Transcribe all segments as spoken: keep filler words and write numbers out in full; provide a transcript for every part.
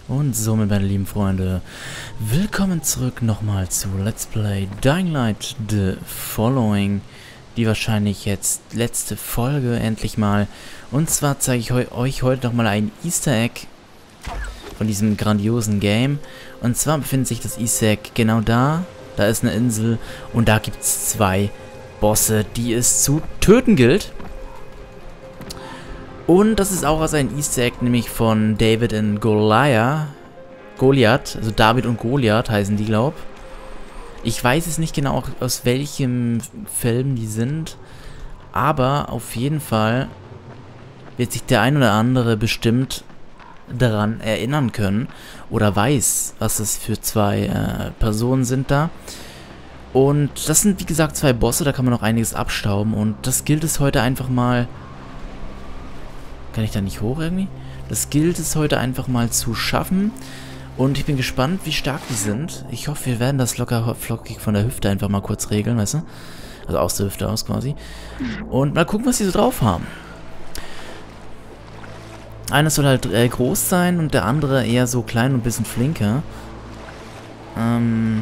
Und somit, meine lieben Freunde, willkommen zurück nochmal zu Let's Play Dying Light The Following. Die wahrscheinlich jetzt letzte Folge endlich mal. Und zwar zeige ich heu euch heute nochmal ein Easter Egg von diesem grandiosen Game. Und zwar befindet sich das Easter Egg genau da. Da ist eine Insel und da gibt es zwei Bosse, die es zu töten gilt. Und das ist auch aus ein Easter Egg, nämlich von David und Goliath. Goliath, also David und Goliath heißen die, glaub. Ich weiß es nicht genau, aus welchem Film die sind. Aber auf jeden Fall wird sich der ein oder andere bestimmt daran erinnern können. Oder weiß, was das für zwei äh, Personen sind da. Und das sind, wie gesagt, zwei Bosse, da kann man noch einiges abstauben. Und das gilt es heute einfach mal... Kann ich da nicht hoch irgendwie? Das gilt es heute einfach mal zu schaffen. Und ich bin gespannt, wie stark die sind. Ich hoffe, wir werden das locker flockig von der Hüfte einfach mal kurz regeln, weißt du? Also aus der Hüfte aus quasi. Und mal gucken, was die so drauf haben. Einer soll halt äh, groß sein und der andere eher so klein und ein bisschen flinker. Ähm...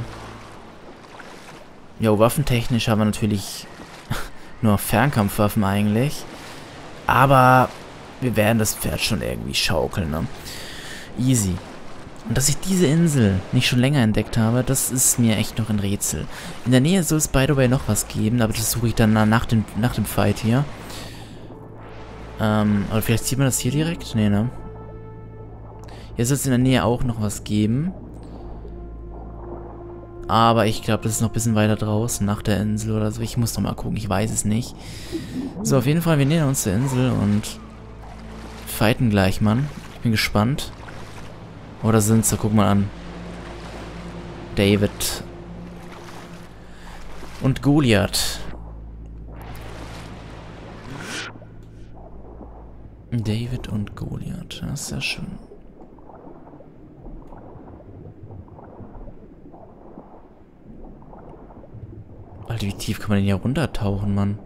Ja, waffentechnisch haben wir natürlich nur Fernkampfwaffen eigentlich. Aber... wir werden das Pferd schon irgendwie schaukeln, ne? Easy. Und dass ich diese Insel nicht schon länger entdeckt habe, das ist mir echt noch ein Rätsel. In der Nähe soll es by the way noch was geben, aber das suche ich dann nach dem, nach dem Fight hier. Ähm, aber vielleicht sieht man das hier direkt? Nee, ne? Hier soll es in der Nähe auch noch was geben. Aber ich glaube, das ist noch ein bisschen weiter draußen, nach der Insel oder so. Ich muss noch mal gucken, ich weiß es nicht. So, auf jeden Fall, wir nähern uns der Insel und... fighten gleich, Mann. Ich bin gespannt. Oder sind's? So, guck mal an. David. Und Goliath. David und Goliath. Das ist ja schön. Alter, wie tief kann man denn hier runtertauchen, Mann?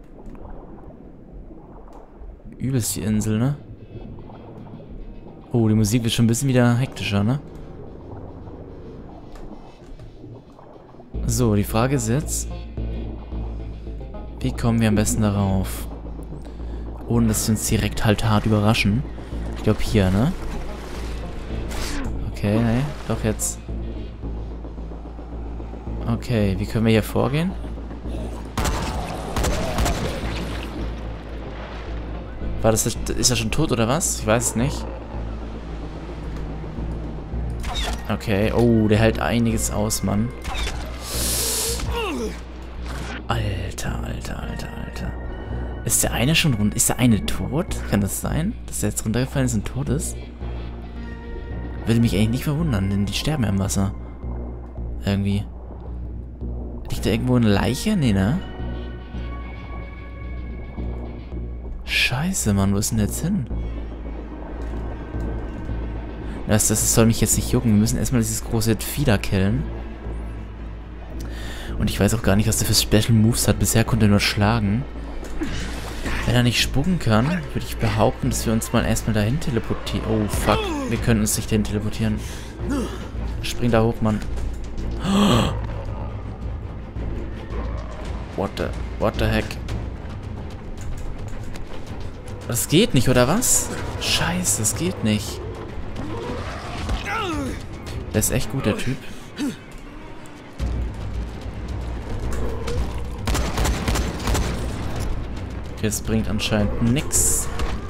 Übelst die Insel, ne? Oh, die Musik wird schon ein bisschen wieder hektischer, ne? So, die Frage ist jetzt, wie kommen wir am besten darauf? Ohne dass sie uns direkt halt hart überraschen. Ich glaube hier, ne? Okay, ne, doch jetzt. Okay, wie können wir hier vorgehen? War das, ist er schon tot oder was? Ich weiß es nicht. Okay, oh, der hält einiges aus, Mann. Alter, alter, alter, alter. Ist der eine schon rund? Ist der eine tot? Kann das sein? Dass der jetzt runtergefallen ist und tot ist? Würde mich eigentlich nicht verwundern, denn die sterben ja im Wasser. Irgendwie. Liegt da irgendwo eine Leiche? Nee, ne? Scheiße, Mann, wo ist denn der jetzt hin? Das, das soll mich jetzt nicht jucken. Wir müssen erstmal dieses große Fieder killen. Und ich weiß auch gar nicht, was der für Special Moves hat. Bisher konnte er nur schlagen. Wenn er nicht spucken kann, würde ich behaupten, dass wir uns mal erstmal dahin teleportieren. Oh, fuck. Wir können uns nicht dahin teleportieren. Spring da hoch, Mann. What the... What the heck? Das geht nicht, oder was? Scheiße, das geht nicht. Der ist echt gut, der Typ. Okay, das bringt anscheinend nix.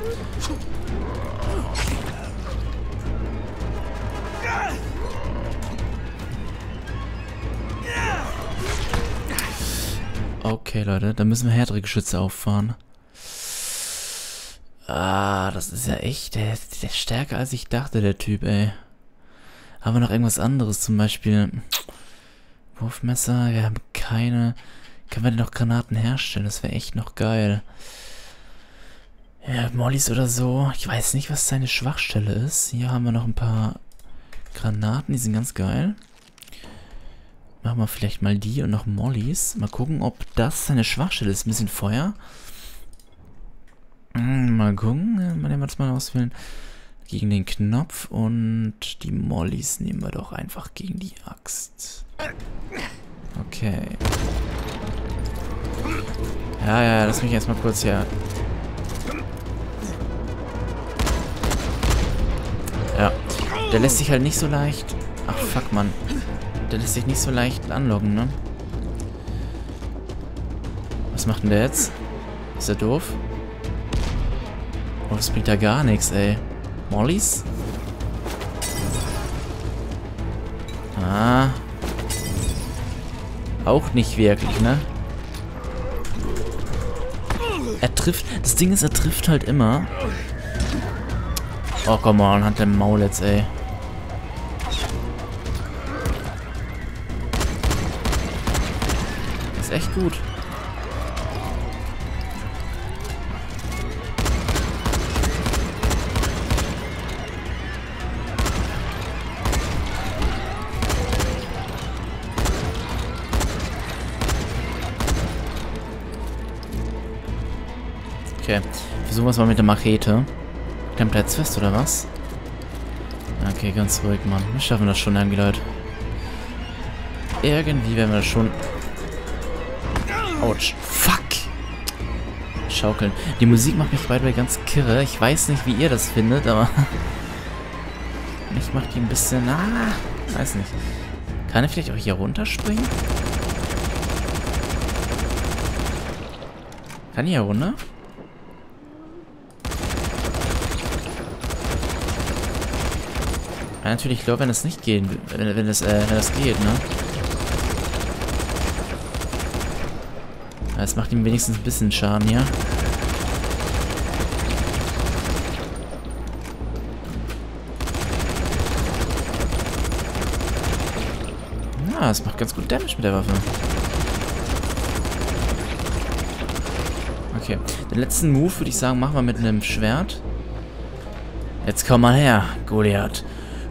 Okay, Leute, da müssen wir härtere Geschütze auffahren. Ah, das ist ja echt, der, der ist stärker als ich dachte, der Typ, ey. Haben wir noch irgendwas anderes? Zum Beispiel Wurfmesser. Wir haben keine... Können wir denn noch Granaten herstellen? Das wäre echt noch geil. Ja, Mollys oder so. Ich weiß nicht, was seine Schwachstelle ist. Hier haben wir noch ein paar Granaten. Die sind ganz geil. Machen wir vielleicht mal die und noch Mollys. Mal gucken, ob das seine Schwachstelle ist. Ein bisschen Feuer. Hm, mal gucken. Mal das mal auswählen. gegen den Knopf und die Mollys nehmen wir doch einfach gegen die Axt. Okay. Ja, ja, lass mich erstmal kurz hier... Ja, der lässt sich halt nicht so leicht... Ach, fuck, Mann. Der lässt sich nicht so leicht anloggen, ne? Was macht denn der jetzt? Ist der doof? Oh, das bringt ja gar nichts, ey. Mollys? Ah. Auch nicht wirklich, ne? Er trifft... Das Ding ist, er trifft halt immer. Oh, komm mal, hat der Maul jetzt, ey. Das ist echt gut. Okay, versuchen wir es mal mit der Machete. Klemmt er jetzt fest, oder was? Okay, ganz ruhig, Mann. Wir schaffen das schon irgendwie, Leute. Irgendwie werden wir das schon... Autsch. Fuck! Schaukeln. Die Musik macht mich beide ganz kirre. Ich weiß nicht, wie ihr das findet, aber... mich macht die ein bisschen... Ah, weiß nicht. Kann er vielleicht auch hier runterspringen? Kann ich hier runter? Ja, natürlich, ich glaube, wenn das nicht geht, wenn, wenn, das, äh, wenn das geht, ne? Das macht ihm wenigstens ein bisschen Schaden hier. Ja, es macht ganz gut Damage mit der Waffe. Okay, den letzten Move würde ich sagen, machen wir mit einem Schwert. Jetzt komm mal her, Goliath.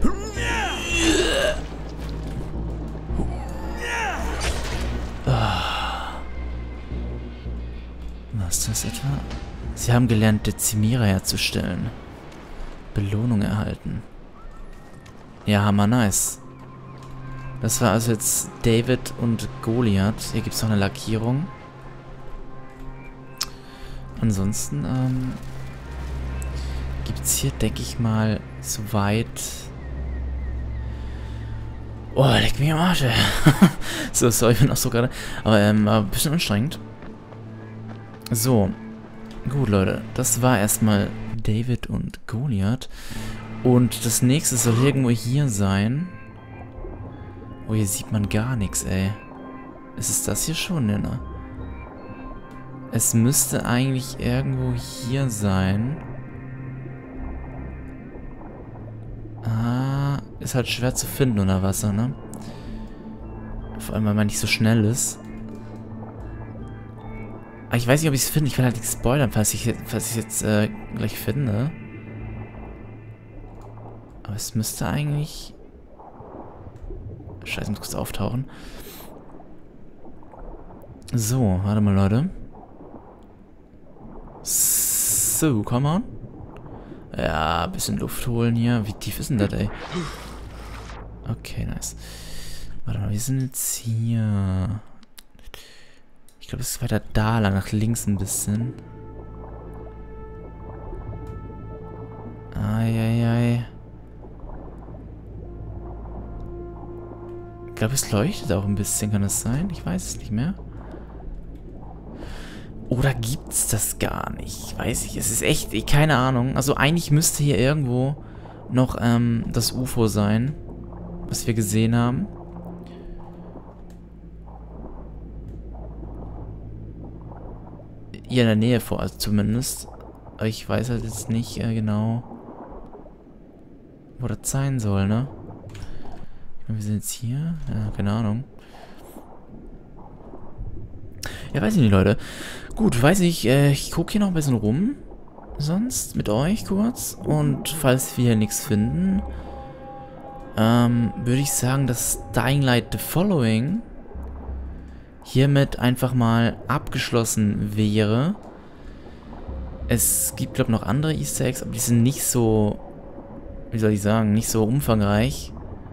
Was ist das etwa? Sie haben gelernt, Dezimierer herzustellen. Belohnung erhalten. Ja, hammer nice. Das war also jetzt David und Goliath. Hier gibt es noch eine Lackierung. Ansonsten, ähm... gibt es hier, denke ich mal, soweit... Oh, leck mich am Arsch, ey. So, sorry, ich bin auch so gerade... Aber, ähm, war ein bisschen anstrengend. So. Gut, Leute. Das war erstmal David und Goliath. Und das nächste soll irgendwo hier sein. Oh, hier sieht man gar nichts, ey. Ist es das hier schon, ne? Es müsste eigentlich irgendwo hier sein. Ah, ist halt schwer zu finden unter Wasser, ne? Vor allem, weil man nicht so schnell ist. Aber ich weiß nicht, ob ich es finde. Ich will halt nicht spoilern, falls ich es jetzt äh, gleich finde. Aber es müsste eigentlich... Scheiße, muss kurz auftauchen. So, warte mal, Leute. So, come on. Ja, ein bisschen Luft holen hier. Wie tief ist denn das, ey? Okay, nice. Warte mal, wir sind jetzt hier. Ich glaube, es ist weiter da lang, nach links ein bisschen. Eieiei. Ich glaube, es leuchtet auch ein bisschen, kann das sein? Ich weiß es nicht mehr. Oder gibt's das gar nicht? Weiß ich. Es ist echt, keine Ahnung. Also eigentlich müsste hier irgendwo noch ähm, das U F O sein, was wir gesehen haben. Hier in der Nähe vor, also zumindest. Aber ich weiß halt jetzt nicht äh, genau, wo das sein soll, ne? Wir sind jetzt hier. Ja, keine Ahnung. Ja, weiß ich nicht, Leute. Gut, weiß ich, äh, ich gucke hier noch ein bisschen rum. Sonst mit euch kurz. Und falls wir hier nichts finden, ähm, würde ich sagen, dass Dying Light The Following hiermit einfach mal abgeschlossen wäre. Es gibt, glaube ich, noch andere Easter Eggs, aber die sind nicht so wie soll ich sagen, nicht so umfangreich.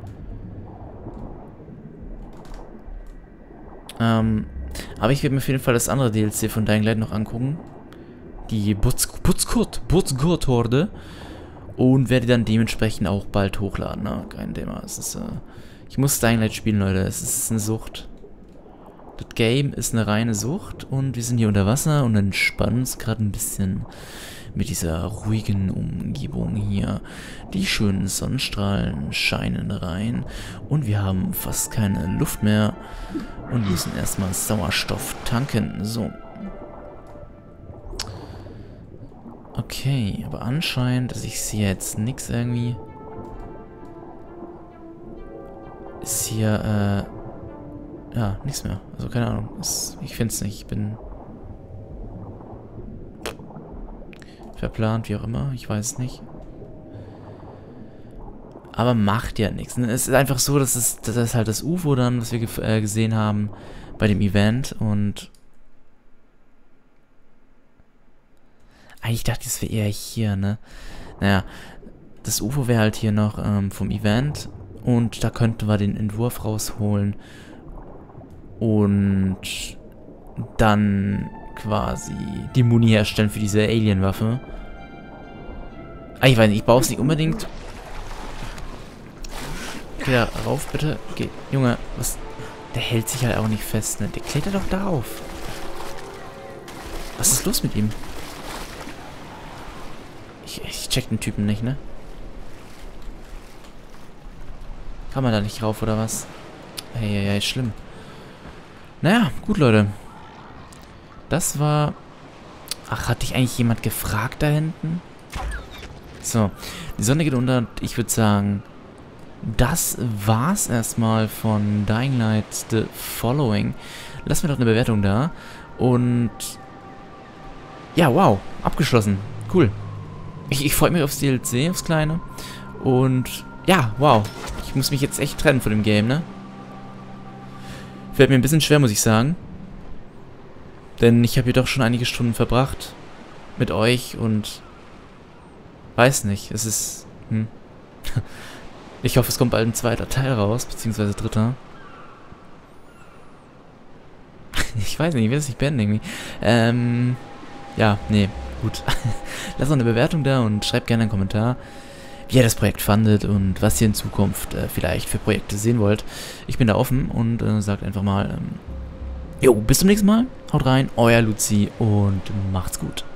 Ähm, aber ich werde mir auf jeden Fall das andere D L C von Dying Light noch angucken. Die Buzzgurt, Buzzgurt-Horde. Und werde dann dementsprechend auch bald hochladen, ne? Kein Thema. Es ist, äh, ich muss Dying Light spielen, Leute. Es ist eine Sucht. Das Game ist eine reine Sucht und wir sind hier unter Wasser und entspannen uns gerade ein bisschen mit dieser ruhigen Umgebung hier. Die schönen Sonnenstrahlen scheinen rein und wir haben fast keine Luft mehr und müssen erstmal Sauerstoff tanken. So. Okay, aber anscheinend, also ich sehe jetzt nichts irgendwie. Ist hier, äh... ja, nichts mehr. Also keine Ahnung. Es, ich finde es nicht. Ich bin verplant, wie auch immer. Ich weiß es nicht. Aber macht ja nichts. Ne? Es ist einfach so, dass es das ist halt das U F O dann, was wir ge äh, gesehen haben bei dem Event. Und eigentlich dachte ich, es wäre eher hier, ne? Naja, das U F O wäre halt hier noch ähm, vom Event. Und da könnten wir den Entwurf rausholen. Und dann quasi die Muni herstellen für diese Alien-Waffe. Ah, ich weiß nicht, ich brauche es nicht unbedingt. Geh da rauf, bitte. Geh, Junge, was? Der hält sich halt auch nicht fest, ne? Der klettert doch da auf. Was ist los mit ihm? Ich, ich check den Typen nicht, ne? Kann man da nicht rauf, oder was? Hey, hey, hey, schlimm. Naja, gut, Leute. Das war... Ach, hat dich eigentlich jemand gefragt da hinten? So, die Sonne geht unter und ich würde sagen, das war's erstmal von Dying Light The Following. Lass mir doch eine Bewertung da. Und... ja, wow, abgeschlossen. Cool. Ich, ich freue mich aufs D L C, aufs Kleine. Und... ja, wow. Ich muss mich jetzt echt trennen von dem Game, ne? Fällt mir ein bisschen schwer, muss ich sagen. Denn ich habe hier doch schon einige Stunden verbracht mit euch und weiß nicht, es ist... Hm. Ich hoffe, es kommt bald ein zweiter Teil raus, beziehungsweise dritter. Ich weiß nicht, ich will es nicht beenden irgendwie. Ähm, ja, nee, gut. Lasst noch eine Bewertung da und schreibt gerne einen Kommentar, wie ihr das Projekt fandet und was ihr in Zukunft äh, vielleicht für Projekte sehen wollt. Ich bin da offen und äh, sagt einfach mal, ähm, jo, bis zum nächsten Mal, haut rein, euer Luzi und macht's gut.